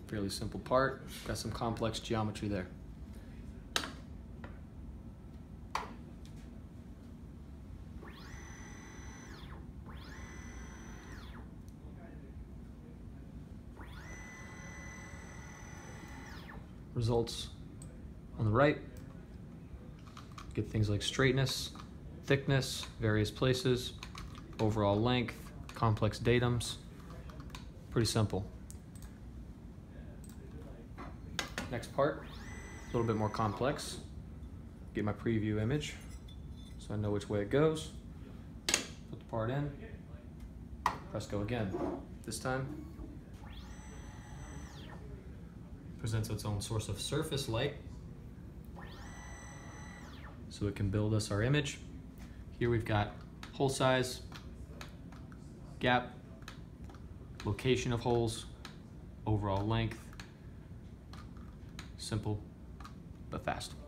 Fairly simple part, got some complex geometry there. Results on the right, get things like straightness, thickness, various places, overall length, complex datums. Pretty simple. Next part, a little bit more complex. Get my preview image so I know which way it goes. Put the part in, press go again. This time, presents its own source of surface light so it can build us our image. Here we've got hole size, gap, location of holes, overall length. Simple but fast.